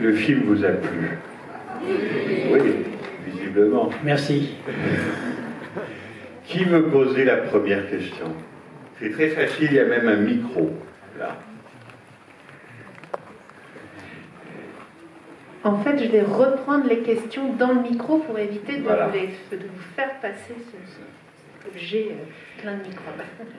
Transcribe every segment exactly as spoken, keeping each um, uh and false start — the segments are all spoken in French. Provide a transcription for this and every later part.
le film vous a plu? Oui, visiblement. Merci. Qui veut poser la première question? C'est très facile, il y a même un micro, là. En fait, je vais reprendre les questions dans le micro pour éviter de, Voilà. vous, les, de vous faire passer ce, ce objet euh, plein de microbes.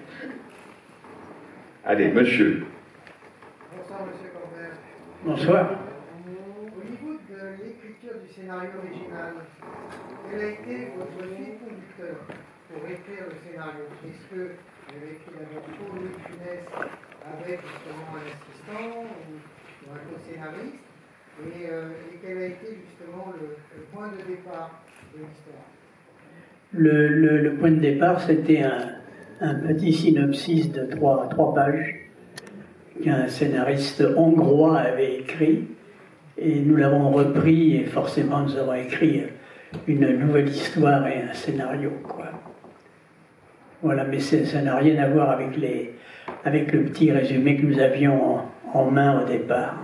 Allez, monsieur. Bonsoir, monsieur Corbert. Bonsoir. Au niveau de l'écriture du scénario original, quel a été votre fil conducteur pour écrire le scénario? Est-ce que vous avez écrit d'abord pour Louis de Funès avec justement un assistant ou, ou un co-scénariste? Et, euh, et quel a été justement le, le point de départ de l'histoire? Le, le, le point de départ, c'était un, un petit synopsis de trois, trois pages qu'un scénariste hongrois avait écrit, et nous l'avons repris, et forcément nous avons écrit une nouvelle histoire et un scénario, quoi. Voilà, mais ça n'a rien à voir avec, les, avec le petit résumé que nous avions en, en main au départ.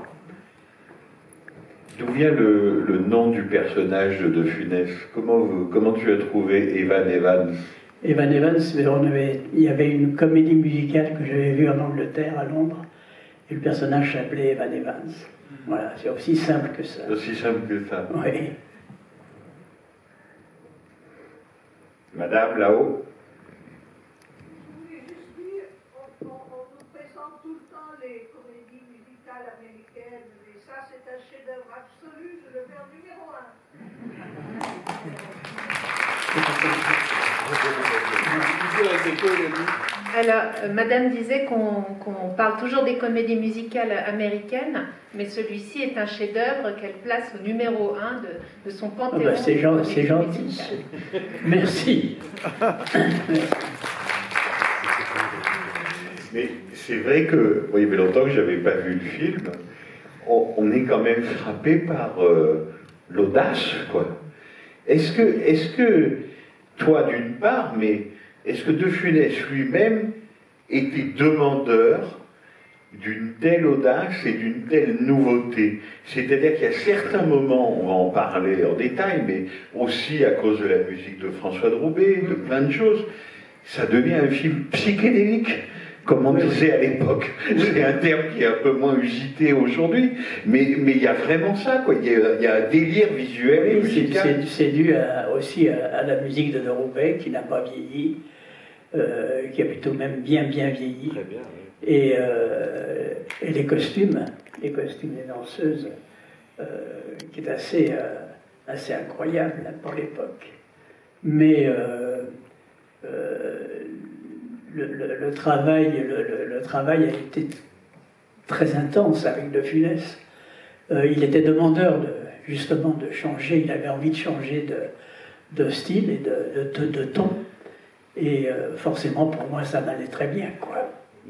D'où vient le, le nom du personnage de De Funès? Comment, vous, comment tu as trouvé Evan Evans? Evan Evans, on avait, il y avait une comédie musicale que j'avais vue en Angleterre, à Londres, et le personnage s'appelait Evan Evans. Voilà, c'est aussi simple que ça. C'est aussi simple que ça. Oui. Madame, là-haut? Je voulais juste dire, on, on, on nous présente tout le temps les comédies musicales américaines, mais ça c'est un chef-d'œuvre absolu, je le mets en numéro un. Alors, euh, Madame disait qu'on qu'on parle toujours des comédies musicales américaines, mais celui-ci est un chef-d'œuvre qu'elle place au numéro un de, de son Ah panthéon. bah c'est de gen- comédies c'est gentil. musicales. Merci. Mais c'est vrai que, bon, il y avait longtemps que je n'avais pas vu le film, on, on est quand même frappé par euh, l'audace, quoi. Est-ce que, est-ce que, toi d'une part, mais est-ce que De Funès lui-même était demandeur d'une telle audace et d'une telle nouveauté? C'est-à-dire qu'il y a certains moments, on va en parler en détail, mais aussi à cause de la musique de François de Roubaix, de plein de choses, ça devient un film psychédélique, comme on disait à l'époque. C'est un terme qui est un peu moins usité aujourd'hui, mais mais il y a vraiment ça, quoi. Il y a, il y a un délire visuel et Oui, c'est- musical. c'est c'est dû à- aussi à, à la musique de De Roubaix, qui n'a pas vieilli, euh, qui a plutôt même bien bien vieilli. Très bien, oui. Et, euh, et les costumes, les costumes des danseuses, euh, qui est assez, euh, assez incroyable là, pour l'époque. Mais euh, euh, le, le- le travail, le, le- le travail a été très intense avec De Funès. Euh, il était demandeur de, justement de changer, il avait envie de changer de, de style et de, de, de- de ton. Et euh, forcément, pour moi, ça m'allait très bien, quoi.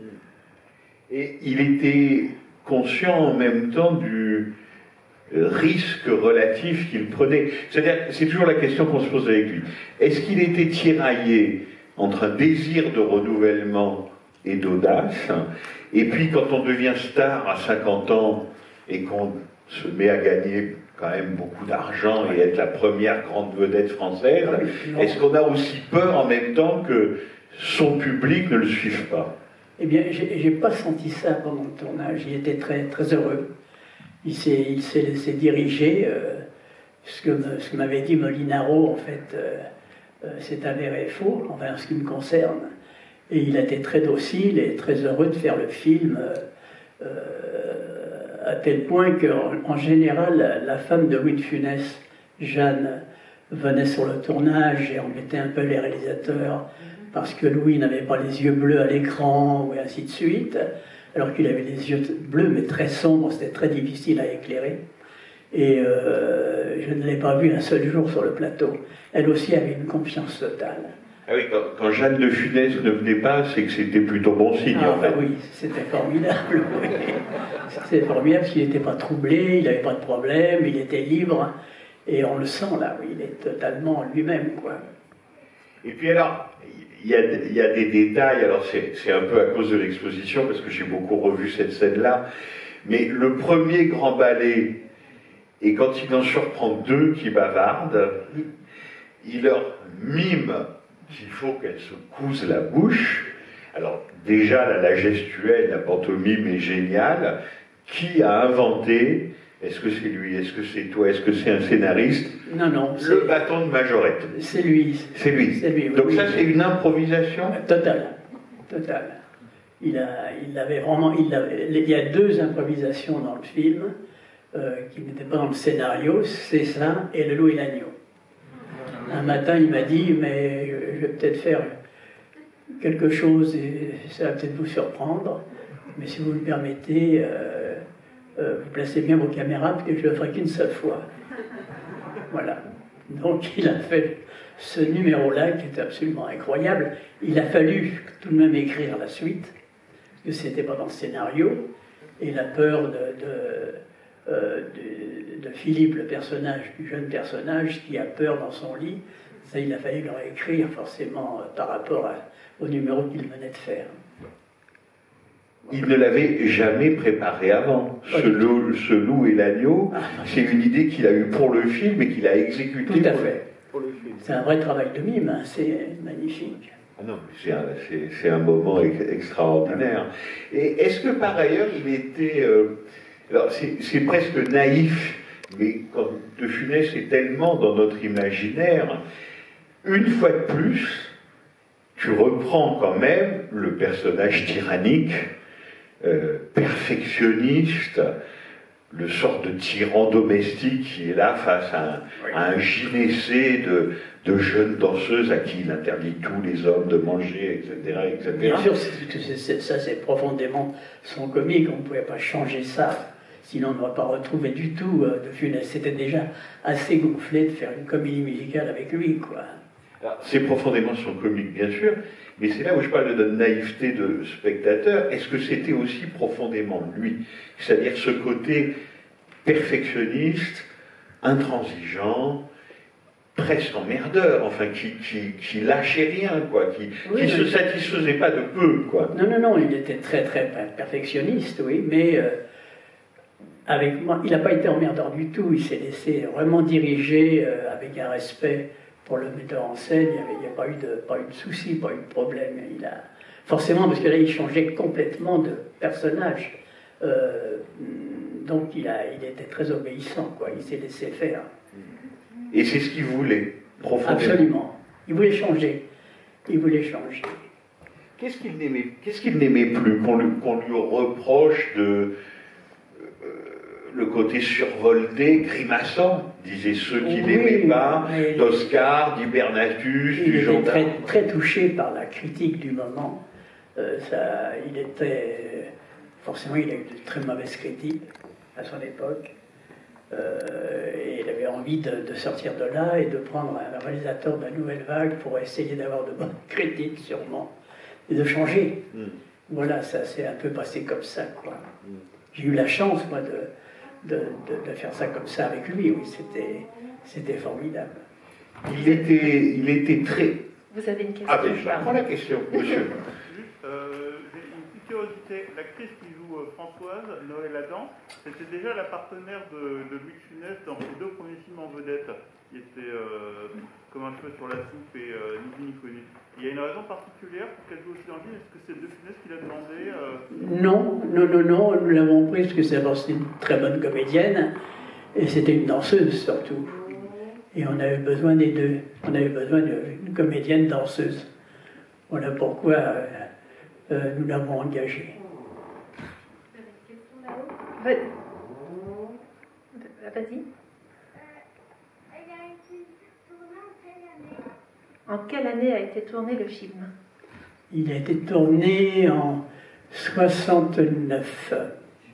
Et il était conscient en même temps du euh, risque relatif qu'il prenait. C'est-à-dire, c'est toujours la question qu'on se pose avec lui. Est-ce qu'il était tiraillé entre un désir de renouvellement et d'audace, et puis quand on devient star à cinquante ans et qu'on se met à gagner quand même beaucoup d'argent et être la première grande vedette française, est-ce qu'on a aussi peur en même temps que son public ne le suive pas? Eh bien, j'ai j'ai pas senti ça pendant le tournage. Il était très, très heureux. Il s'est il s'est laissé diriger. euh, ce que, me- ce que m'avait dit Molinaro, en fait, euh, euh, c'est avéré faux, enfin, en ce qui me concerne. Et il a été très docile et très heureux de faire le film, euh, euh, à tel point qu'en en général, la, la femme de Louis de Funès, Jeanne, venait sur le tournage et embêtait un peu les réalisateurs parce que Louis n'avait pas les yeux bleus à l'écran, ou ainsi de suite, alors qu'il avait les yeux bleus, mais très sombres, c'était très difficile à éclairer. Et euh, je ne l'ai pas vue un seul jour sur le plateau. Elle aussi avait une confiance totale. Ah oui, quand, quand Jeanne de Funès ne venait pas, c'est que c'était plutôt bon signe, Ah, en fait. bah oui, c'était formidable. Oui. C'était formidable parce qu'il n'était pas troublé, il n'avait pas de problème, il était libre. Et on le sent là, oui, il est totalement lui-même, quoi. Et puis alors, il y a, il y a des détails, alors c'est c'est un peu à cause de l'exposition, parce que j'ai beaucoup revu cette scène-là, Mais le premier grand ballet, et quand il en surprend deux qui bavardent, il leur mime qu'il faut qu'elles se cousent la bouche. Alors déjà, la, la gestuelle, la pantomime est géniale. Qui a inventé, est-ce que c'est lui, est-ce que c'est toi, est-ce que c'est un scénariste? Non, non. Le bâton de Majorette. C'est lui. C'est lui. C'est lui. Donc oui, ça, oui. c'est une improvisation? Totale. Totale. Il, a, il avait vraiment. Il, avait, il y a deux improvisations dans le film euh, qui n'étaient pas dans le scénario, c'est ça et Le Loup et l'Agneau. Un matin, il m'a dit, mais je vais peut-être faire quelque chose et ça va peut-être vous surprendre, mais si vous me permettez, euh, euh, vous placez bien vos caméras parce que je ne le ferai qu'une seule fois. Voilà. Donc il a fait ce numéro-là qui était absolument incroyable. Il a fallu tout de même écrire la suite, parce que c'était pas dans le scénario, et la peur de, de, euh, de, de Philippe, le personnage, du jeune personnage qui a peur dans son lit, ça il a fallu le réécrire forcément euh, par rapport à, au numéro qu'il venait de faire. Il ne l'avait jamais préparé avant. Ce loup, ce loup et l'agneau, ah, c'est une idée qu'il a eue pour le film et qu'il a exécutée. Tout à fait. C'est un vrai travail de mime, hein. C'est magnifique. Ah non, c'est un, c'est, c'est un moment ex- extraordinaire. Et est-ce que par ailleurs il était... Euh, alors c'est, c'est presque naïf, mais quand De Funès est tellement dans notre imaginaire, une fois de plus, tu reprends quand même le personnage tyrannique, euh, perfectionniste, le sort de tyran domestique qui est là face à un, oui. à un gynécée de, de jeunes danseuses à qui il interdit tous les hommes de manger, et cetera et cetera. Bien sûr, c'est, c'est, c'est, ça c'est profondément son comique, on ne pouvait pas changer ça, sinon on n'aurait pas retrouvé du tout euh, De Funès. C'était déjà assez gonflé de faire une comédie musicale avec lui, quoi. Alors, c'est profondément son comique, bien sûr, mais c'est là où je parle de naïveté de spectateur. Est-ce que c'était aussi profondément lui? C'est-à-dire ce côté perfectionniste, intransigeant, presque emmerdeur, enfin, qui, qui, qui lâchait rien, quoi, qui ne oui, se satisfaisait pas de peu, quoi. Non, non, non, il était très, très perfectionniste, oui, mais euh, avec moi, il n'a pas été emmerdeur du tout. Il s'est laissé vraiment diriger euh, avec un respect pour le metteur en scène. Il n'y a pas eu de, pas eu de souci, pas eu de problème. Il a, forcément, parce que là, il changeait complètement de personnage. Euh, donc, il, a, il était très obéissant, quoi. Il s'est laissé faire. Et c'est ce qu'il voulait, profondément. Absolument. Il voulait changer. Il voulait changer. Qu'est-ce qu'il n'aimait, qu'est-ce qu'il n'aimait plus, qu'on lui, qu'on lui reproche de euh, le côté survolté, grimaçant, disaient ceux qui oui, n'aimaient pas, d'Oscar, d'Hibernatus, du gendarme. Il était très, très touché par la critique du moment. Euh, ça, il était... Forcément, il a eu de très mauvaises critiques à son époque. Euh, et il avait envie de, de sortir de là et de prendre un réalisateur de la nouvelle vague pour essayer d'avoir de bonnes critiques, sûrement, et de changer. Mm. Voilà, ça s'est un peu passé comme ça, quoi. Mm. J'ai eu la chance, moi, de, de, de, de faire ça comme ça avec lui, oui, c'était, c'était formidable. Il était, il était très... Vous avez une question? Ah ben, je prends la question, monsieur. Euh, j'ai une petite curiosité. L'actrice qui joue euh, Françoise, Noël Adam, c'était déjà la partenaire de, de Louis de Funès dans ses deux premiers films en vedette, qui étaient euh, Comme un cheveu sur la soupe et euh, Ni vu ni connu. Il y a une raison particulière pour qu'elle joue aussi dans le film? Est-ce que c'est De Funès qui l'a demandé euh... Non, non, non, non, nous l'avons prise parce que c'était une très bonne comédienne et c'était une danseuse surtout. Et on avait besoin des deux. On avait besoin d'une comédienne danseuse. Voilà pourquoi euh, euh, nous l'avons engagée. Vas-y. En quelle année a été tourné le film? Il a été tourné en soixante-neuf.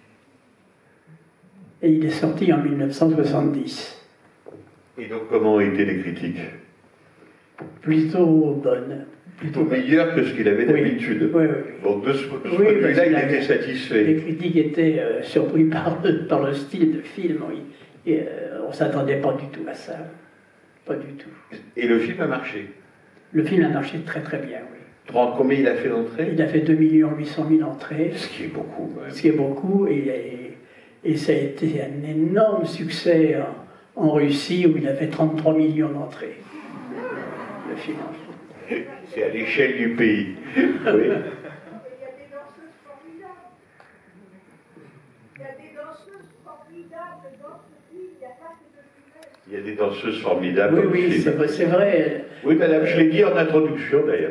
Et il est sorti en mille neuf cent soixante-dix. Et donc, comment ont été les critiques? Plutôt bonnes. Plutôt meilleures que ce qu'il avait d'habitude. Oui, oui, oui. Bon, de ce, ce oui, point de vue-là, il était satisfait. Les critiques étaient euh, surpris par, par le style de film. Oui. Et, euh, on ne s'attendait pas du tout à ça. Pas du tout. Et le film a marché? Le film a marché très très bien, oui. Combien il a fait d'entrées? Il a fait deux millions huit cent mille entrées. Ce qui est beaucoup, quand même. Ce qui est beaucoup, et, et Et ça a été un énorme succès en, en Russie, où il a fait trente-trois millions d'entrées, le film. C'est à l'échelle du pays. Oui. Il y a des danseuses formidables. Il y a des danseuses formidables dans ce film. Il n'y a pas que de Funès. Il y a des danseuses formidables. Oui, oui, c'est vrai, c'est vrai. Oui, madame, je l'ai dit en introduction d'ailleurs.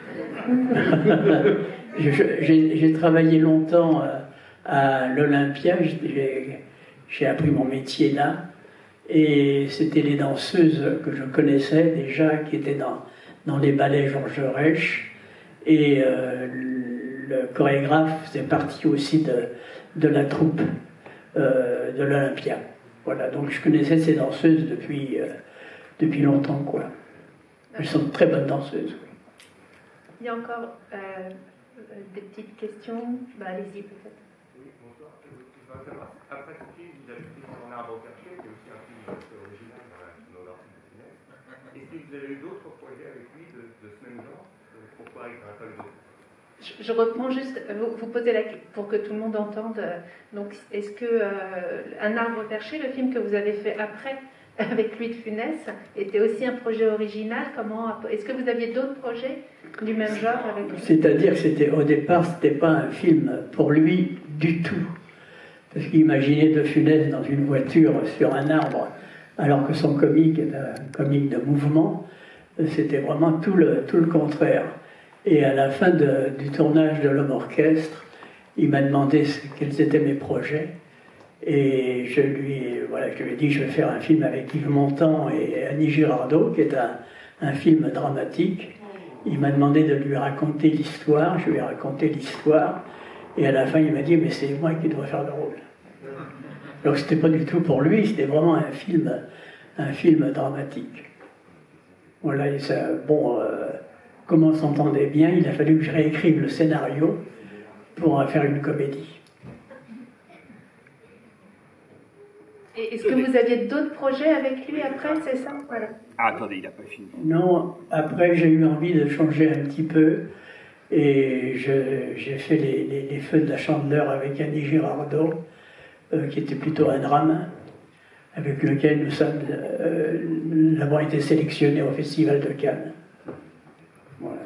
J'ai travaillé longtemps à l'Olympia, j'ai appris mon métier là, et c'était les danseuses que je connaissais déjà, qui étaient dans, dans les ballets Georges Reich, et euh, le chorégraphe faisait partie aussi de, de la troupe euh, de l'Olympia. Voilà, donc je connaissais ces danseuses depuis, euh, depuis longtemps, quoi. Elles sont de très bonnes danseuses. Oui. Il y a encore euh, des petites questions. Bah, allez-y peut-être. Oui, bonsoir. Après ce film, vous avez fait Mon arbre perché, qui est aussi un film original dans l'article de Funès. Est-ce que vous avez eu d'autres projets avec lui de, de ce même genre? Pourquoi il n'y en a pas eu d'autres? Je, je reprends juste, vous, vous posez la pour que tout le monde entende. Donc, est-ce que euh, Un arbre perché, le film que vous avez fait après avec Louis de Funès, était aussi un projet original? Comment, est-ce que vous aviez d'autres projets du même genre avec lui? C'est-à-dire que c'était, au départ, c'était pas un film pour lui du tout. Parce qu'il imaginait de Funès dans une voiture sur un arbre, alors que son comique est un comique de mouvement. C'était vraiment tout le, tout le contraire. Et à la fin de, du tournage de L'Homme Orchestre, il m'a demandé quels étaient mes projets. Et je lui, voilà, je lui ai dit que je vais faire un film avec Yves Montand et Annie Girardot, qui est un, un film dramatique. Il m'a demandé de lui raconter l'histoire, je lui ai raconté l'histoire, et à la fin il m'a dit mais c'est moi qui dois faire le rôle. Donc c'était pas du tout pour lui, c'était vraiment un film, un film dramatique. Voilà, et ça, bon, euh, comme on s'entendait bien, il a fallu que je réécrive le scénario pour faire une comédie. Et est-ce que vous aviez d'autres projets avec lui après, c'est ça? Voilà. Ah, attendez, il n'a pas fini. Non, après j'ai eu envie de changer un petit peu et j'ai fait les, les, les Feux de la Chandeleur avec Annie Girardot, euh, qui était plutôt un drame, avec lequel nous sommes, euh, nous avons été sélectionnés au Festival de Cannes. Voilà.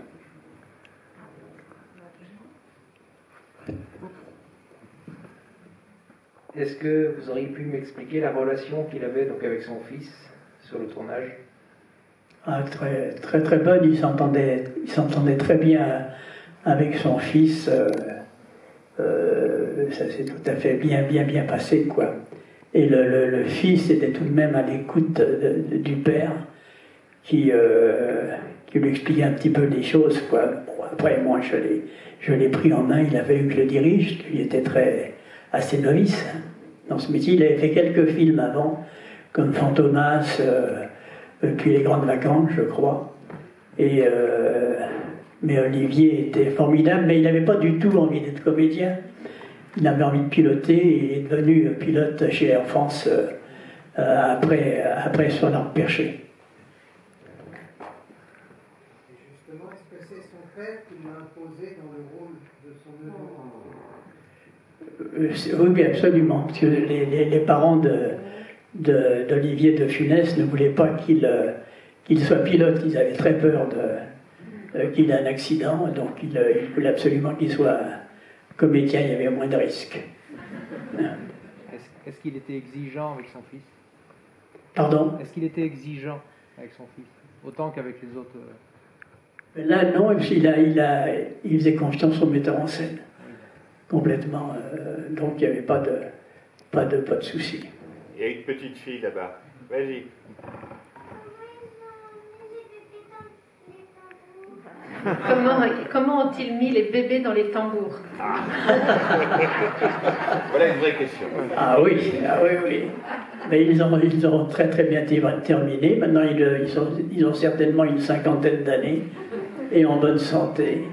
Est-ce que vous auriez pu m'expliquer la relation qu'il avait donc avec son fils sur le tournage? Ah, très, très très bonne, il s'entendait, il s'entendait très bien avec son fils, euh, euh, ça s'est tout à fait bien bien bien passé, quoi. Et le, le, le fils était tout de même à l'écoute de, de, du père, qui, euh, qui lui expliquait un petit peu les choses, quoi. Bon, après, moi, je l'ai, je l'ai pris en main, il a fallu que je le dirige, il était très, assez novice hein, dans ce métier. Il avait fait quelques films avant, comme Fantomas, euh, puis Les Grandes Vacances, je crois. Et, euh, mais Olivier était formidable, mais il n'avait pas du tout envie d'être comédien. Il avait envie de piloter, et il est devenu pilote chez Air France euh, après, après son arbre perché. Et justement, est-ce que c'est son père qui l'a imposé dans le rôle de son neveu? Oui, absolument, parce que les, les, les parents de, de, d'Olivier de Funès ne voulaient pas qu'il, qu'il soit pilote, ils avaient très peur de, euh, qu'il ait un accident, donc ils, ils voulaient absolument qu'il soit comédien, il y avait moins de risques. Est-ce, est-ce qu'il était exigeant avec son fils? Pardon? Est-ce qu'il était exigeant avec son fils, autant qu'avec les autres? Là, non, il, a, il, a, il faisait confiance au metteur en scène. Complètement. Euh, donc il n'y avait pas de, pas de, pas de souci. Il y a une petite fille là-bas. Vas-y. Comment, comment ont-ils mis les bébés dans les tambours? Voilà une vraie question. Ah oui, ah oui, oui. Mais ils ont, ils ont très très bien terminé. Maintenant, ils, ils, sont, ils ont certainement une cinquantaine d'années et en bonne santé.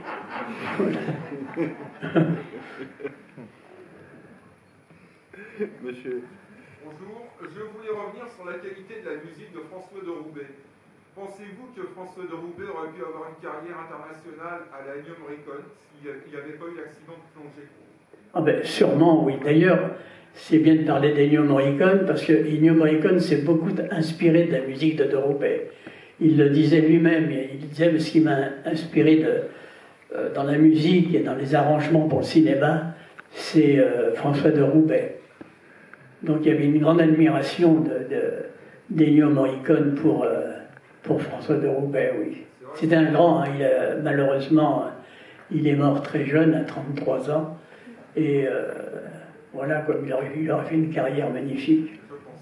Monsieur. Bonjour, je voulais revenir sur la qualité de la musique de François de Roubaix. Pensez-vous que François de Roubaix aurait pu avoir une carrière internationale à la Ennio Morricone s'il n'y avait pas eu l'accident de plongée? Ah ben, sûrement, oui. D'ailleurs, c'est bien de parler d'Ennio Morricone, parce que Ennio Morricone s'est beaucoup inspiré de la musique de de Roubaix. Il le disait lui-même, il disait, mais ce qui m'a inspiré de, euh, dans la musique et dans les arrangements pour le cinéma, c'est euh, François de Roubaix. Donc il y avait une grande admiration de, de, d'Ennio Morricone pour, euh, pour François de Roubaix, oui. C'était un grand, hein, il a, malheureusement, il est mort très jeune, à trente-trois ans, et euh, voilà, comme il aurait, il aurait fait une carrière magnifique.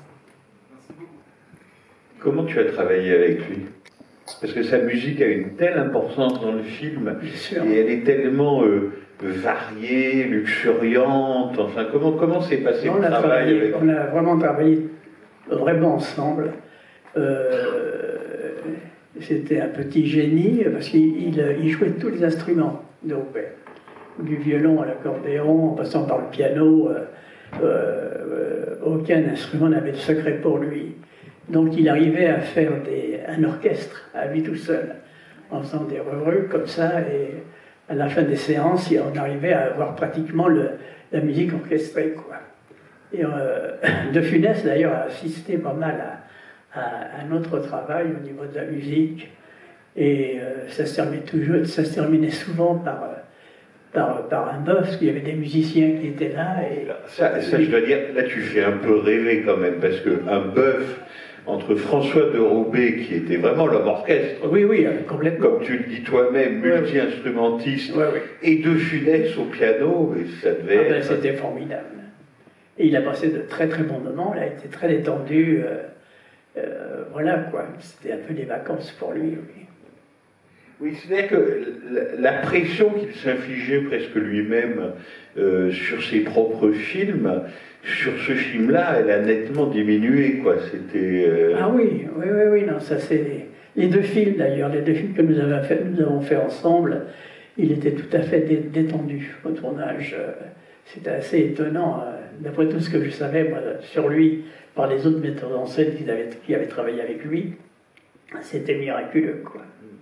Comment tu as travaillé avec lui? Parce que sa musique a une telle importance dans le film, et elle est tellement euh, variée, luxuriante, enfin, comment, comment s'est passé on le a travail travaillé, avec On a vraiment travaillé vraiment ensemble. Euh, c'était un petit génie, parce qu'il il, il jouait tous les instruments de Roubaix. Du violon à l'accordéon, en passant par le piano, euh, euh, aucun instrument n'avait de secret pour lui. Donc il arrivait à faire des, un orchestre à lui tout seul, en faisant des revues comme ça, et à la fin des séances, on arrivait à avoir pratiquement le, la musique orchestrée, quoi. Et euh, De Funès, d'ailleurs, a assisté pas mal à, à, à notre travail au niveau de la musique, et euh, ça, se terminait toujours, ça se terminait souvent par... Euh, Par, par un bœuf, parce qu'il y avait des musiciens qui étaient là. Et... Ça, ça, je dois dire, là tu fais un peu rêver quand même, parce qu'un bœuf entre François de Roubaix, qui était vraiment l'homme orchestre, oui, oui, complètement, comme tu le dis toi-même, multi-instrumentiste, ouais, ouais. Et De Funès au piano, et ça devait ah ben, être... C'était formidable. Et il a passé de très très bons moments, il a été très détendu, euh, euh, voilà quoi, c'était un peu des vacances pour lui, oui. Oui, c'est-à-dire que la pression qu'il s'infligeait presque lui-même euh, sur ses propres films, sur ce film-là, elle a nettement diminué, quoi. C'était. Euh... Ah oui, oui, oui, oui, non, ça c'est les deux films d'ailleurs, les deux films que nous avons fait, nous avons fait ensemble, il était tout à fait dé détendu au tournage. C'était assez étonnant, d'après tout ce que je savais moi, sur lui par les autres metteurs en scène qui avaient, qui avaient travaillé avec lui. C'était miraculeux, quoi.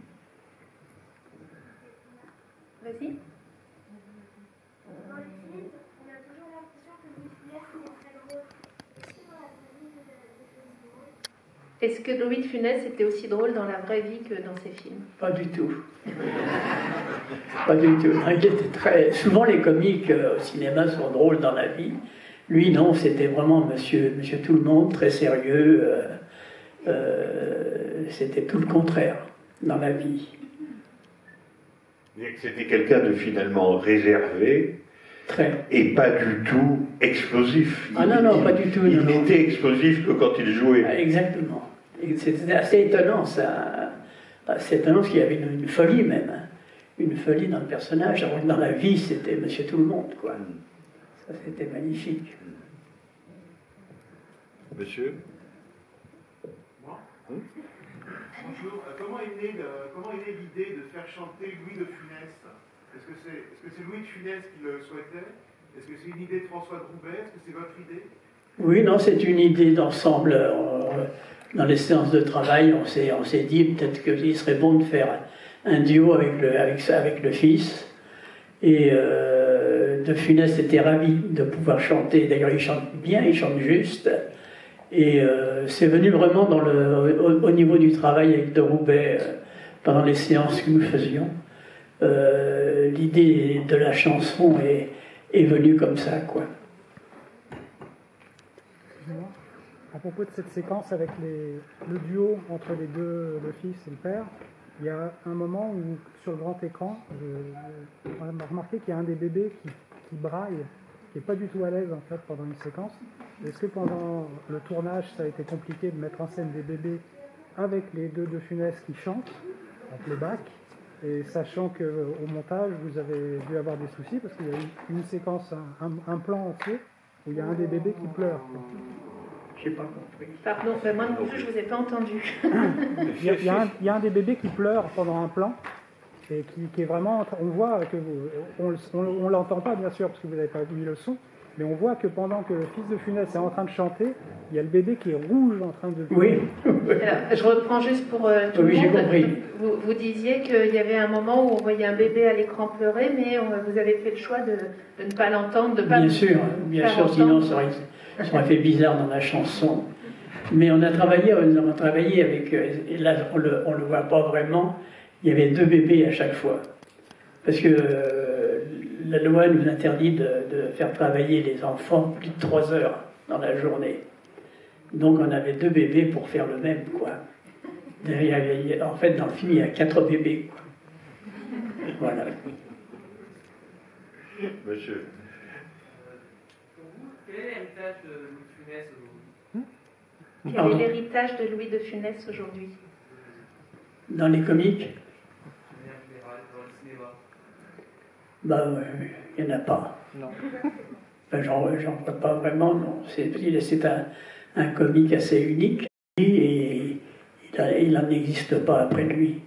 Vas-y. Dans le film, on a toujours l'impression que Louis de Funès est très drôle. Est-ce que Louis de Funès était aussi drôle dans la vraie vie que dans ses films? Pas du tout. Pas du tout. Il était très... Souvent les comiques au cinéma sont drôles dans la vie. Lui, non, c'était vraiment monsieur, monsieur tout le monde, très sérieux. Euh, euh, c'était tout le contraire dans la vie. C'était quelqu'un de finalement réservé, très. Et pas du tout explosif. Ah non, non, il, pas du tout. Il non. n'était explosif que quand il jouait. Ah, exactement. C'était assez étonnant, ça. C'est étonnant parce qu'il y avait une, une folie même. Hein. Une folie dans le personnage. Alors que dans la vie, c'était monsieur tout le monde, quoi. Ça, c'était magnifique. Monsieur? Hum? Bonjour. Euh, comment est née l'idée de faire chanter Louis de Funès? Est-ce que c'est est -ce c'est Louis de Funès qui le souhaitait? Est-ce que c'est une idée de François de Roubaix? Est-ce que c'est votre idée? Oui, non, c'est une idée d'ensemble. Dans les séances de travail, on s'est on s'est dit peut-être qu'il serait bon de faire un duo avec le, avec, avec le fils. Et euh, De Funès était ravi de pouvoir chanter. D'ailleurs, il chante bien, il chante juste. Et euh, c'est venu vraiment dans le, au, au niveau du travail avec de Roubaix, euh, pendant les séances que nous faisions. Euh, L'idée de la chanson est, est venue comme ça, quoi. Excusez-moi. À propos de cette séquence avec les, le duo entre les deux, le fils et le père, il y a un moment où, sur le grand écran, je, on a remarqué qu'il y a un des bébés qui, qui braille, qui n'est pas du tout à l'aise en fait pendant une séquence. Est-ce que pendant le tournage, ça a été compliqué de mettre en scène des bébés avec les deux de Funès qui chantent, en playback, et sachant qu'au montage, vous avez dû avoir des soucis parce qu'il y a eu une séquence, un, un plan entier, où il y a un des bébés qui pleure. Je n'ai pas compris. Pardon, mais moi non plus, je ne vous ai pas entendu. il, y a, il, y a un, il y a un des bébés qui pleure pendant un plan, et qui, qui est vraiment, on voit que vous, on, on, on l'entend pas bien sûr parce que vous n'avez pas mis le son, mais on voit que pendant que le fils de Funès est en train de chanter, il y a le bébé qui est rouge en train de... Oui. Alors, je reprends juste pour euh, tout Oui, le j'ai monde. compris. Vous, vous disiez qu'il y avait un moment où on voyait un bébé à l'écran pleurer, mais on- vous avez fait le choix de, de ne pas l'entendre, de pas Bien sûr, bien faire sûr, sinon entendre. ça aurait, ça aurait fait bizarre dans la chanson. Mais on a travaillé, on a travaillé avec, euh, et là on le, on le voit pas vraiment, il y avait deux bébés à chaque fois. Parce que euh, la loi nous interdit de, de faire travailler les enfants plus de trois heures dans la journée. Donc on avait deux bébés pour faire le même, quoi. Il y avait- il y a- en fait, dans le film, il y a quatre bébés, quoi. Voilà. Monsieur. Pour vous, quel est l'héritage de Louis de Funès aujourd'hui? Quel Pardon. est l'héritage de Louis de Funès aujourd'hui? Dans les comiques, De manière générale, dans le cinéma? bah, ouais, il n'y en a pas. Non. Enfin, j'en, j'en vois pas vraiment, non. C'est, il- c'est un, un comique assez unique et il, a- il n'en existe pas après lui.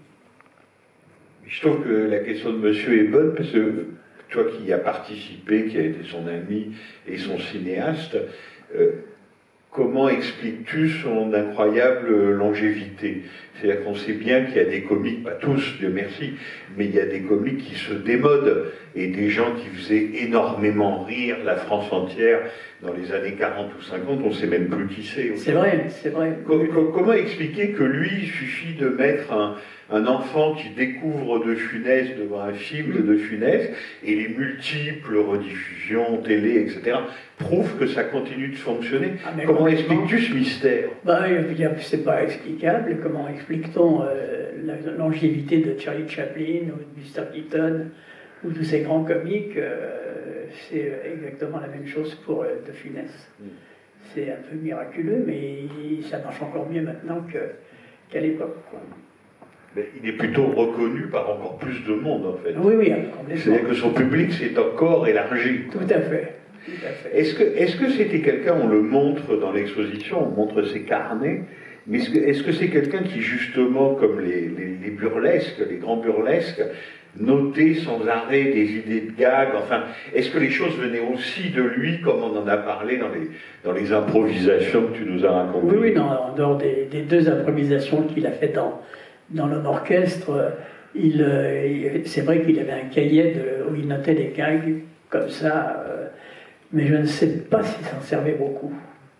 Je trouve que la question de monsieur est bonne parce que toi qui y as participé, qui a été son ami et son cinéaste, euh, comment expliques-tu son incroyable longévité? C'est-à-dire qu'on sait bien qu'il y a des comiques, pas tous, Dieu merci, mais il y a des comiques qui se démodent et des gens qui faisaient énormément rire la France entière dans les années quarante ou cinquante, on ne sait même plus qui c'est. C'est vrai, c'est vrai. Co- co- comment expliquer que lui, il suffit de mettre un, un enfant qui découvre De Funès devant un film de De Funès, et les multiples rediffusions, télé, et cetera, prouvent que ça continue de fonctionner. Ah, mais Comment complètement. expliques-tu ce mystère? Bah, il y a- c'est pas explicable. Comment explique-t-on euh, la longévité de Charlie Chaplin ou de Buster Keaton ou tous ces grands comiques? euh, C'est exactement la même chose pour euh, De Funès. Mm. C'est un peu miraculeux, mais il- ça marche encore mieux maintenant que, qu'à l'époque, quoi. Mais il est plutôt reconnu par encore plus de monde, en fait. Oui, oui, complètement. C'est-à-dire que son public s'est encore élargi. Tout à fait. Tout à fait. Est-ce que est-ce que c'était quelqu'un, on le montre dans l'exposition, on montre ses carnets, mais est-ce que est-ce que c'est quelqu'un qui, justement, comme les, les, les burlesques, les grands burlesques, notait sans arrêt des idées de gags? Enfin, est-ce que les choses venaient aussi de lui, comme on en a parlé dans les, dans les improvisations que tu nous as racontées? Oui, oui, non, en dehors des, des deux improvisations qu'il a faites dans, dans l'homme orchestre, euh, il, euh, il- c'est vrai qu'il avait un cahier de- où il notait des gags comme ça, euh, mais je ne sais pas s'il s'en servait beaucoup.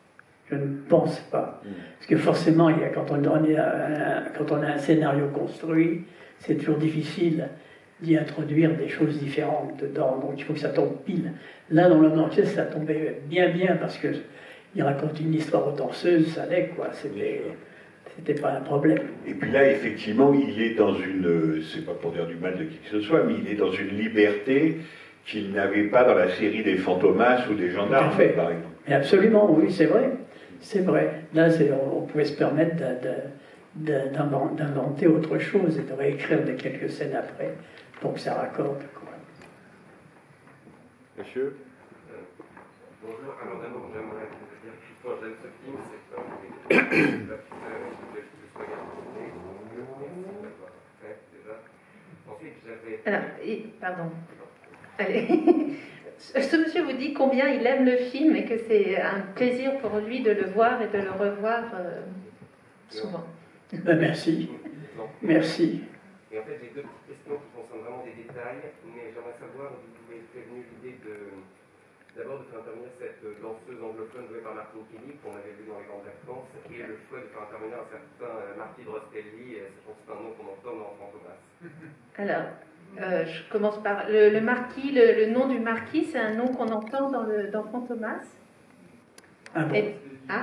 Je ne pense pas. Parce que forcément, il y a, quand, on, on est à- quand on a un scénario construit, c'est toujours difficile d'y introduire des choses différentes dedans, donc il faut que ça tombe pile. Là, dans l'homme orchestre, ça tombait bien bien, parce que il raconte une histoire aux danseuses, ça allait, quoi. C'était, c'était pas un problème. Et puis là, effectivement, il est dans une, c'est pas pour dire du mal de qui que ce soit, mais il est dans une liberté qu'il n'avait pas dans la série des Fantomas ou des Gendarmes, Tout à fait. par exemple. Et absolument, oui, c'est vrai. C'est vrai. Là, c'est, on, on pouvait se permettre de, de, de, d'invent- d'inventer autre chose et de réécrire des quelques scènes après pour que ça raccorde, quoi. Monsieur? Bonjour, alors d'abord j'aimerais vous dire pourquoi j'aime ce film, c'est que euh, je sois raconté, merci d'avoir fait déjà. Ensuite j'avais... Alors, et- pardon. Allez. Ce monsieur vous dit combien il aime le film et que c'est un plaisir pour lui de le voir et de le revoir euh, souvent. Ben, merci. Merci. Et en fait j'ai deux petites questions qui concernent vraiment des détails, mais j'aimerais savoir d'où vous est venue l'idée de... D'abord de faire intervenir cette danseuse anglophone jouée par Martin Kelly, qu'on avait vu dans les grandes vacances, et le choix de faire intervenir un certain euh, Marty Drostelli, je pense que c'est un nom qu'on entend dans Fantomas. Alors, euh, je commence par le, le marquis. Le, le nom du marquis, c'est un nom qu'on entend dans, le, dans Fantomas. Ah bon. Et, ah.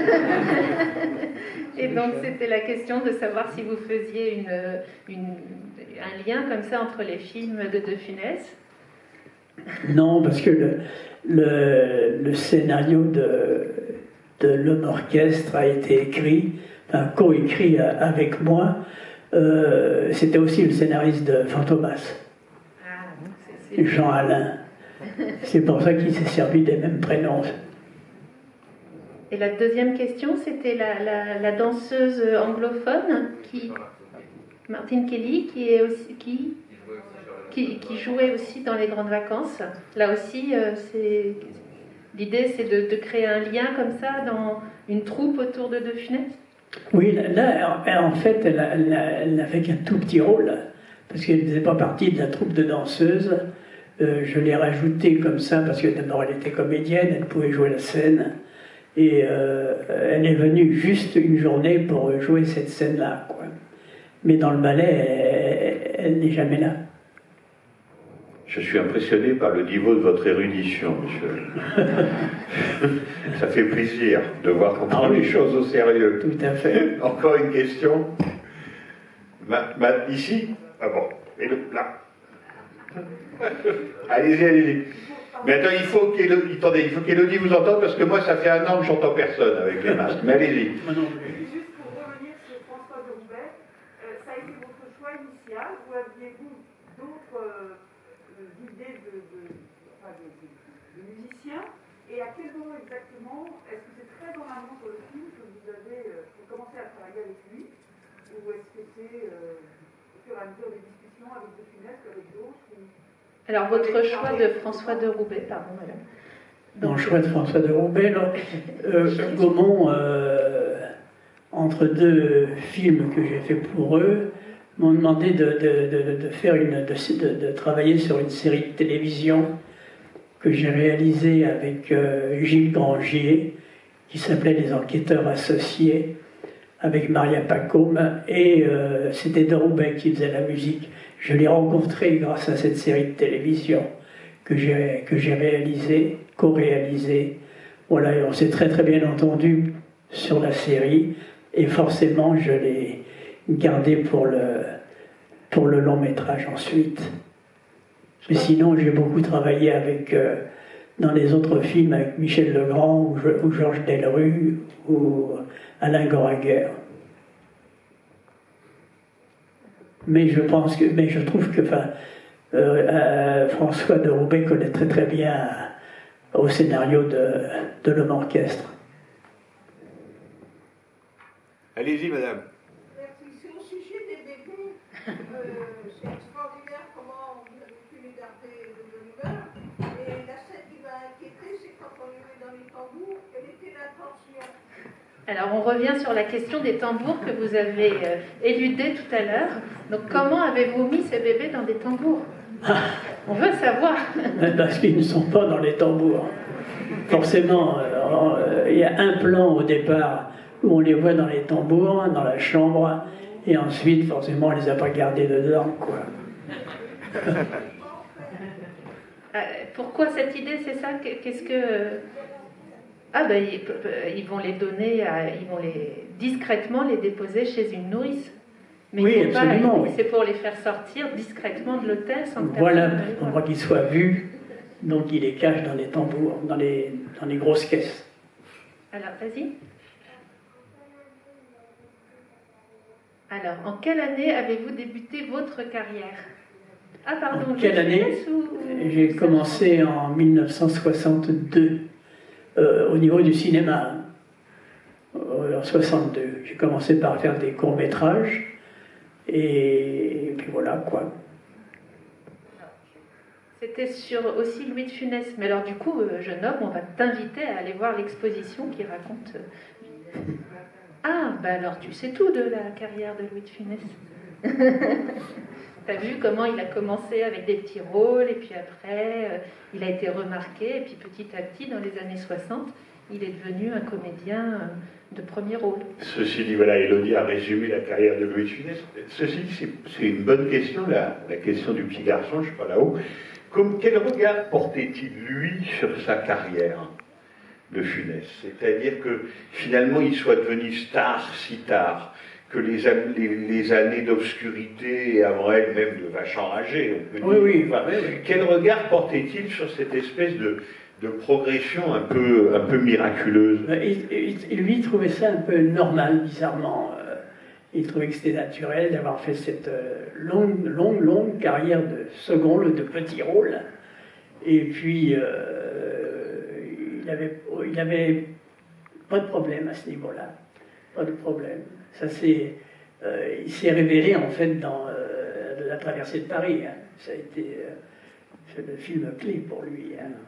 Et donc, c'était la question de savoir si vous faisiez une, une, un lien comme ça entre les films de De Funès. Non, parce que le, le, le scénario de, de l'homme orchestre a été écrit, enfin co-écrit avec moi. Euh, c'était aussi le scénariste de Fantomas, Ah, c'est, c'est... Jean Alain. C'est pour ça qu'il s'est servi des mêmes prénoms. Et la deuxième question, c'était la, la, la danseuse anglophone, qui, Martin Kelly, qui, est aussi, qui, qui, qui jouait aussi dans les grandes vacances. Là aussi, euh, c'est... L'idée, c'est de, de créer un lien comme ça, dans une troupe autour de De Funès? Oui, là, là, en fait, elle, a- elle, a- elle n'avait qu'un tout petit rôle, parce qu'elle ne faisait pas partie de la troupe de danseuses. Euh, je l'ai rajoutée comme ça, parce que d'abord, elle était comédienne, elle pouvait jouer la scène, et euh, elle est venue juste une journée pour jouer cette scène-là, quoi. Mais dans le ballet, elle, elle n'est jamais là. Je suis impressionné par le niveau de votre érudition, monsieur. Ça fait plaisir de voir qu'on prend Ah oui. les choses au sérieux. Tout à fait. Encore une question. Ma- ma- ici? Ah bon. Et le, là. Allez-y, allez-y. Mais attends, il faut qu'Élodie, attendez, il faut qu'Élodie vous entende, parce que moi, ça fait un an que j'entends personne avec les masques. Mais allez-y. Juste pour revenir sur François de Roubaix, euh, ça a été votre choix initial ou aviez-vous d'autres euh, idées de, de, enfin de, de, de musiciens? Et à quel moment exactement, est-ce que c'est très en amont sur le film que vous avez euh, commencé à travailler avec lui? Ou est-ce que c'est euh, au fur et à mesure des discussions avec De Funès, avec d'autres ou... Alors, votre choix de François de Roubaix, pardon, madame. Mon choix de François de Roubaix, là, euh, Gaumont, euh, entre deux films que j'ai fait pour eux, m'ont demandé de, de, de, de faire une, de, de, de travailler sur une série de télévision que j'ai réalisée avec euh, Gilles Grangier, qui s'appelait Les Enquêteurs Associés, avec Maria Pacôme, et euh, c'était de Roubaix qui faisait la musique. Je l'ai rencontré grâce à cette série de télévision que j'ai que j'ai réalisée, co-réalisée. Voilà, et on s'est très très bien entendu sur la série, et forcément je l'ai gardé pour le, pour le long métrage ensuite. Mais sinon, j'ai beaucoup travaillé avec, euh, dans les autres films avec Michel Legrand ou, ou Georges Delrue ou Alain Goraguer. Mais je pense que, mais je trouve que, enfin, euh, euh, François de Roubaix connaît très très bien euh, au scénario de, de l'homme orchestre. Allez-y, madame. Merci. C'est au sujet des bébés. Euh, c'est extraordinaire comment vous avez pu les garder de bonne humeur. Et la scène qui m'a inquiétée, c'est quand on les met dans les tambours, quelle était l'intention? Alors, on revient sur la question des tambours que vous avez euh, éludée tout à l'heure. Donc, comment avez-vous mis ces bébés dans des tambours? On veut savoir. Parce qu'ils ne sont pas dans les tambours. Forcément, euh, il y a un plan au départ où on les voit dans les tambours, dans la chambre, et ensuite, forcément, on ne les a pas gardés dedans, quoi. Euh, pourquoi cette idée, c'est ça? Qu'est-ce que... Ah ben, ils, ils vont les donner, à, ils vont les discrètement les déposer chez une nourrice. Mais Oui, il faut absolument, pas, oui. c'est pour les faire sortir discrètement de l'hôtel sans que Voilà, personne ne les on voie. voit qu'ils soient vus, donc ils les cachent dans les tambours, dans les, dans les grosses caisses. Alors, vas-y. Alors, en quelle année avez-vous débuté votre carrière? Ah, pardon. En quelle Louis année? Funès ou- J'ai commencé en mille neuf cent soixante-deux, euh, au niveau du cinéma. Euh, en soixante-deux. J'ai commencé par faire des courts-métrages, et, et puis voilà, quoi. C'était sur aussi Louis de Funès. Mais alors, du coup, euh, jeune homme, on va t'inviter à aller voir l'exposition qui raconte... euh, Ah, bah alors tu sais tout de la carrière de Louis de Funès. T'as vu comment il a commencé avec des petits rôles, et puis après, euh, il a été remarqué, et puis petit à petit, dans les années soixante, il est devenu un comédien euh, de premier rôle. Ceci dit, voilà, Élodie a résumé la carrière de Louis de Funès. Ceci dit, c'est- c'est une bonne question, la, la question du petit garçon, je ne suis pas là-haut. Comme, quel regard portait-il, lui, sur sa carrière de Funès? C'est-à-dire que, finalement, il soit devenu star si tard, que les, an- les, les années d'obscurité, et avant elle même de vache enragée, on peut Oui, dire. oui, Enfin, oui, oui. Quel regard portait-il sur cette espèce de, de progression un peu, un peu miraculeuse? Il, il- il- lui, il trouvait ça un peu normal, bizarrement. Euh, Il trouvait que c'était naturel d'avoir fait cette euh, longue, longue, longue carrière de second, de petit rôle. Et puis, euh, il avait, il avait pas de problème à ce niveau-là. Pas de problème. Ça s'est, euh, il s'est révélé, en fait, dans euh, La traversée de Paris. Hein. Ça a été euh, c'est le film clé pour lui. Hein.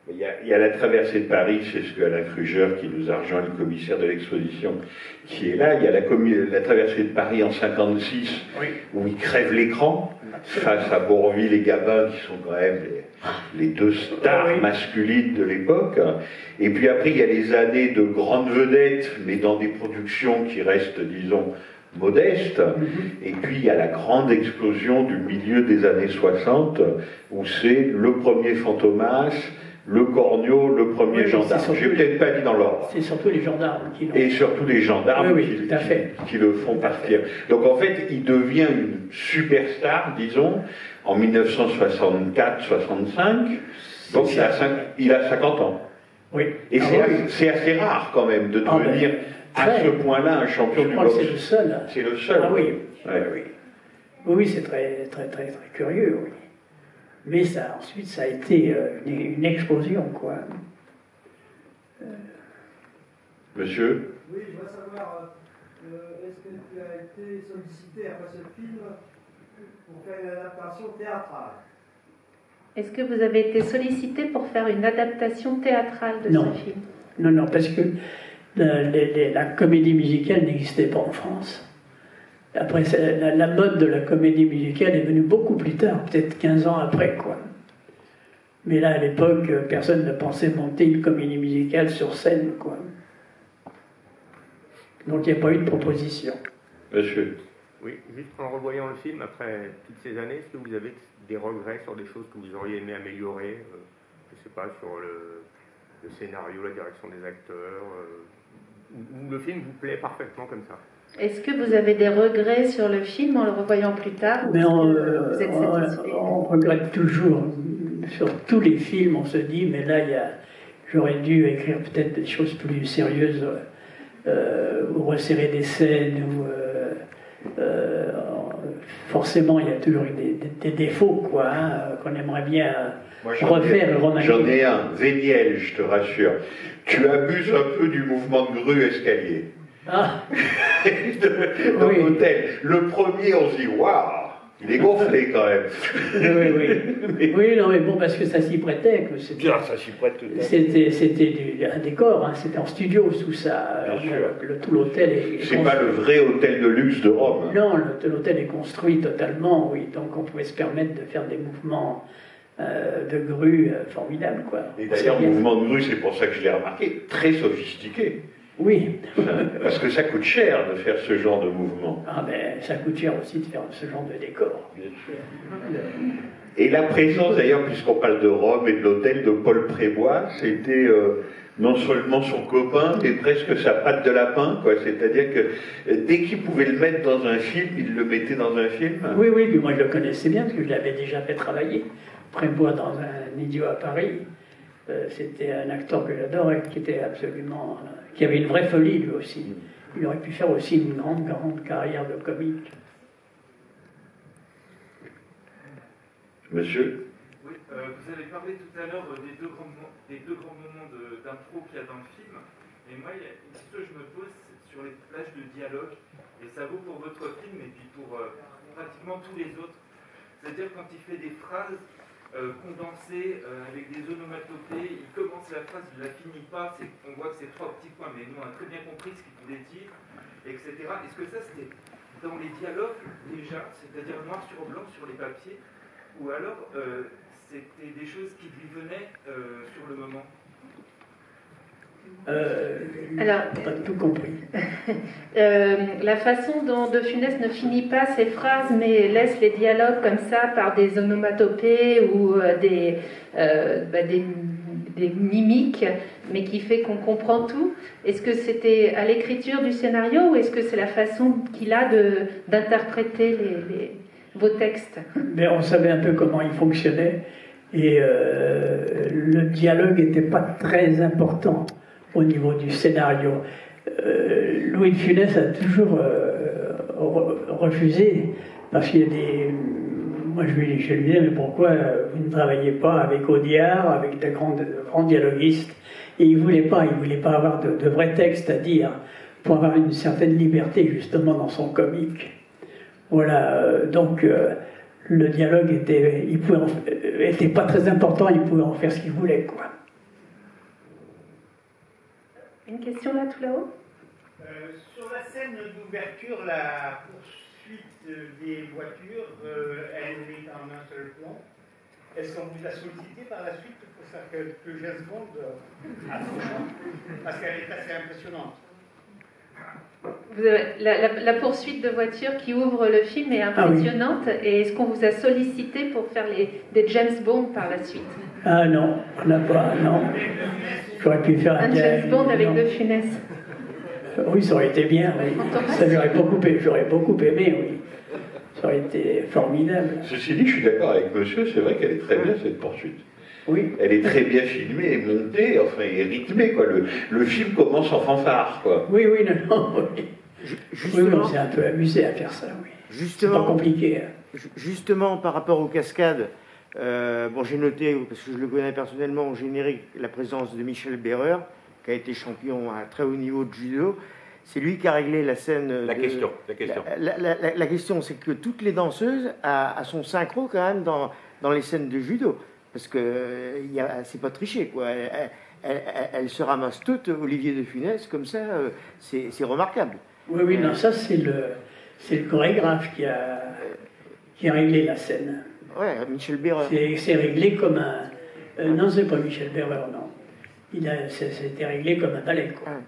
Il y, a, il y a la traversée de Paris, c'est ce que Alain Kruger, qui nous a rejoint, le commissaire de l'exposition, qui est là. Il y a la, la traversée de Paris en cinquante-six, oui. où il crève l'écran, face à Bourvil et Gabin, qui sont quand même les, les deux stars oui. masculines de l'époque. Et puis après, il y a les années de grandes vedettes, mais dans des productions qui restent, disons, modestes. Mm-hmm. Et puis, il y a la grande explosion du milieu des années soixante, où c'est le premier Fantomas, le Cornio, le premier oui, gendarme. J'ai peut-être pas dit dans l'ordre. C'est surtout les gendarmes qui l'ont. Et surtout les gendarmes oui, oui, qui, tout à fait. qui, qui le font partir. Donc en fait, il devient une superstar, disons, en mille neuf cent soixante-quatre soixante-cinq. Donc il a, cinq, il a cinquante ans. Oui. Et ah, c'est, oui. c'est assez rare quand même de devenir ah, ben, à ce point-là un champion je du boxe. boxe. C'est le seul. C'est le seul. Ah oui. Ouais. Oui, oui. Oui, c'est très, très, très, très curieux, oui. Mais ça, ensuite, ça a été euh, une, une explosion, quoi. Euh... Monsieur ? Oui, je voudrais savoir, euh, est-ce que tu as été sollicité après ce film pour faire une adaptation théâtrale ? Est-ce que vous avez été sollicité pour faire une adaptation théâtrale de non. ce film ? Non, non, parce que la, la, la comédie musicale n'existait pas en France. Après, la, la mode de la comédie musicale est venue beaucoup plus tard, peut-être quinze ans après, quoi. Mais là, à l'époque, personne ne pensait monter une comédie musicale sur scène, quoi. Donc il n'y a pas eu de proposition. Monsieur. Oui, juste en revoyant le film, après toutes ces années, est-ce que vous avez des regrets sur des choses que vous auriez aimé améliorer euh, je ne sais pas, sur le, le scénario, la direction des acteurs euh, ou, ou le film vous plaît parfaitement comme ça ? Est-ce que vous avez des regrets sur le film en le revoyant plus tard? Mais on, euh, vous êtes satisfait? On, on regrette toujours. Sur tous les films, on se dit, mais là, il y a, j'aurais dû écrire peut-être des choses plus sérieuses, euh, ou resserrer des scènes, ou euh, euh, forcément, il y a toujours des, des, des défauts, quoi, hein, qu'on aimerait bien Moi, refaire et remaquer. J'en ai un, Véniel, je te rassure. Tu abuses un peu du mouvement de grue escalier. Ah. Dans oui. l'hôtel. Le premier, on se dit, waouh, il est gonflé quand même. Oui, oui. Mais... oui, non, mais bon, parce que ça s'y prêtait. Que c'était, Bien, ça s'y prête tout à fait. C'était, c'était du, un décor, hein, c'était en studio sous ça. Bien sûr. Le, le, tout l'hôtel est. C'est construit. pas le vrai hôtel de luxe de Rome. Non, le, l'hôtel est construit totalement, oui. Donc on pouvait se permettre de faire des mouvements euh, de grue euh, formidables, quoi. Et d'ailleurs, le mouvement de grue, c'est pour ça que je l'ai remarqué, très sophistiqué. Oui. Parce que ça coûte cher de faire ce genre de mouvement. Ah ben, ça coûte cher aussi de faire ce genre de décor. Bien sûr. Et la présence, d'ailleurs, puisqu'on parle de Rome et de l'hôtel de Paul Prébois, c'était euh, non seulement son copain, mais presque sa patte de lapin, quoi. C'est-à-dire que euh, dès qu'il pouvait le mettre dans un film, il le mettait dans un film. Oui, oui, puis moi je le connaissais bien, parce que je l'avais déjà fait travailler. Prébois dans Un idiot à Paris. Euh, c'était un acteur que j'adorais, qui était absolument... Euh, qui avait une vraie folie, lui aussi. Il aurait pu faire aussi une grande, grande carrière de comique. Monsieur ? Oui, euh, vous avez parlé tout à l'heure des deux grands, des deux grands moments de, d'impro qu'il y a dans le film. Et moi, il y a une question que je me pose, c'est sur les plages de dialogue. Et ça vaut pour votre film et puis pour euh, pratiquement tous les autres. C'est-à-dire quand il fait des phrases Euh, condensé euh, avec des onomatopées, il commence la phrase, il ne la finit pas, c'est, on voit que c'est trois petits points, mais nous on a très bien compris ce qu'il voulait dire, et cetera. Est-ce que ça c'était dans les dialogues déjà, c'est-à-dire noir sur blanc sur les papiers, ou alors euh, c'était des choses qui lui venaient euh, sur le moment? Euh, Alors, pas tout compris. euh, la façon dont De Funès ne finit pas ses phrases, mais laisse les dialogues comme ça par des onomatopées ou euh, des, euh, bah, des, des mimiques, mais qui fait qu'on comprend tout. Est-ce que c'était à l'écriture du scénario ou est-ce que c'est la façon qu'il a de, d'interpréter les, les, vos textes? Mais on savait un peu comment il fonctionnait et euh, le dialogue n'était pas très important au niveau du scénario. Euh, Louis de Funès a toujours euh, refusé, parce qu'il y a des... Moi, je lui, je lui disais, mais pourquoi vous ne travaillez pas avec Audiard, avec de grands, de grands dialoguistes? Et il ne voulait pas, il ne voulait pas avoir de, de vrais textes à dire, pour avoir une certaine liberté, justement, dans son comique. Voilà, euh, donc, euh, le dialogue était, il pouvait en, était pas très important, il pouvait en faire ce qu'il voulait, quoi. Une question là, tout là-haut. Euh, sur la scène d'ouverture, la poursuite des voitures, euh, elle est en un seul plan. Est-ce qu'on vous a sollicité par la suite pour ça que, que James Bond euh, approche? Parce qu'elle est assez impressionnante. Vous avez, la, la, la poursuite de voiture qui ouvre le film est impressionnante. Ah oui. Et est-ce qu'on vous a sollicité pour faire les, des James Bond par la suite? Ah non, on n'a pas, non. J'aurais pu faire un, un James Bond avec De Funès. Oui, ça aurait été bien, oui. Ça, j'aurais beaucoup, j'aurais beaucoup aimé, oui. Ça aurait été formidable. Ceci dit, je suis d'accord avec monsieur, c'est vrai qu'elle est très bien, cette poursuite. Oui. Elle est très bien filmée et montée, enfin, et rythmée, quoi. Le, le film commence en fanfare, quoi. Oui, oui, non, non, oui. Justement, oui, on s'est un peu amusé à faire ça, oui. Justement, c'est pas compliqué. Hein. Justement, par rapport aux cascades, euh, bon, j'ai noté, parce que je le connais personnellement, au générique, la présence de Michel Berreur, qui a été champion à un très haut niveau de judo. C'est lui qui a réglé la scène. La de, question, la question. La, la, la, la question, c'est que toutes les danseuses a, a son synchro quand même dans, dans les scènes de judo. Parce que c'est pas triché, quoi. Elle, elle, elle, elle se ramasse toute, Olivier de Funès, comme ça, c'est remarquable. Oui, oui, non, ça c'est le, c'est le chorégraphe qui a, qui a réglé la scène. Ouais, Michel Berreur. C'est réglé comme un... Euh, non, c'est pas Michel Berreur, non. Il a, c'était réglé comme un ballet, quoi. Ouais.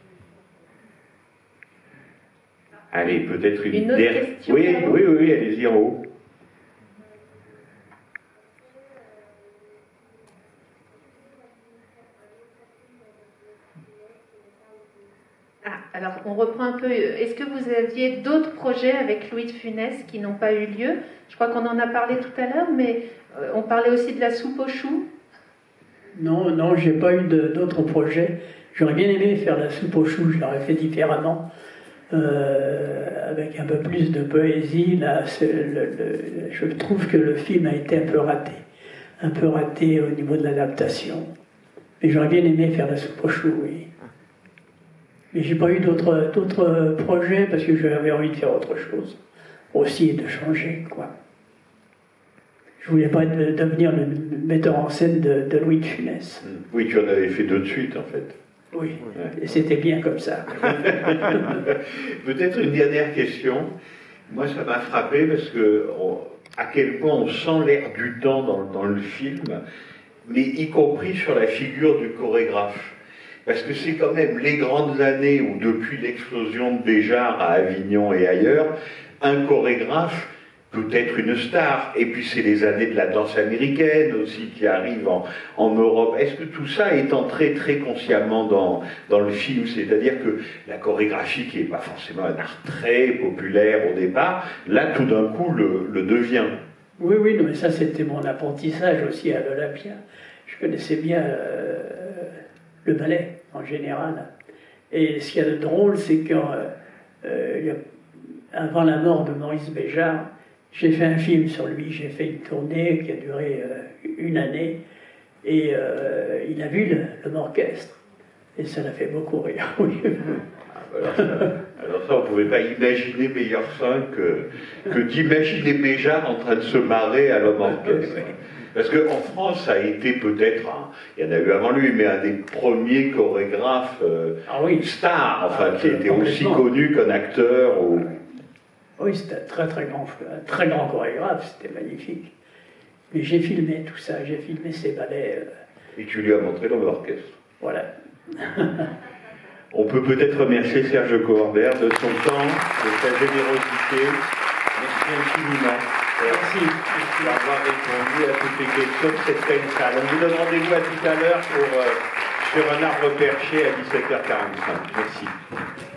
Allez, peut-être une, une autre dernière... question. Oui, oui, oui, oui, allez-y en haut. Ah, alors on reprend un peu. Est-ce que vous aviez d'autres projets avec Louis de Funès qui n'ont pas eu lieu? Je crois qu'on en a parlé tout à l'heure, mais on parlait aussi de la soupe aux choux. Non, non, j'ai pas eu d'autres projets. J'aurais bien aimé faire la soupe aux choux, je l'aurais fait différemment, euh, avec un peu plus de poésie. Là, le, le, je trouve que le film a été un peu raté, un peu raté au niveau de l'adaptation. Mais j'aurais bien aimé faire la soupe aux choux, oui. Mais j'ai pas eu d'autres d'autres projets parce que j'avais envie de faire autre chose aussi, de changer, quoi. Je voulais pas de, devenir le metteur en scène de, de Louis de Funès. Oui, tu en avais fait deux de suite, en fait. Oui, ouais. Et c'était bien comme ça. Peut-être une dernière question. Moi, ça m'a frappé parce que on, à quel point on sent l'air du temps dans, dans le film, mais y compris sur la figure du chorégraphe. Parce que c'est quand même les grandes années où, depuis l'explosion de Béjart à Avignon et ailleurs, un chorégraphe peut être une star. Et puis c'est les années de la danse américaine aussi qui arrivent en, en Europe. Est-ce que tout ça est entré très consciemment dans, dans le film? C'est-à-dire que la chorégraphie, qui n'est pas forcément un art très populaire au départ, là tout d'un coup le, le devient. Oui, oui, non, mais ça c'était mon apprentissage aussi à l'Olympia. Je connaissais bien euh, le ballet en général. Et ce qu'il y a de drôle, c'est qu'avant euh, la mort de Maurice Béjart, j'ai fait un film sur lui, j'ai fait une tournée qui a duré euh, une année, et euh, il a vu l'homme orchestre, et ça l'a fait beaucoup rire. Oui. Ah, alors, ça, alors ça, on ne pouvait pas imaginer meilleur fin que, que d'imaginer Béjart en train de se marrer à l'homme orchestre. Parce qu'en France, ça a été peut-être, il y en a eu avant lui, mais un des premiers chorégraphes euh, ah oui. stars, enfin, ah, qui était aussi connu qu'un acteur. Ou... Oui, c'était un très très grand, un très grand chorégraphe, c'était magnifique. Mais j'ai filmé tout ça, j'ai filmé ces ballets. Euh... Et tu lui as montré dans l'orchestre. Voilà. On peut peut-être remercier Serge Corbert de son temps, de sa générosité. Merci infiniment. Merci. Merci d'avoir répondu à toutes les questions de cette belle salle. On vous donne rendez-vous à tout à l'heure pour euh, sur un arbre perché à dix-sept heures quarante-cinq. Merci.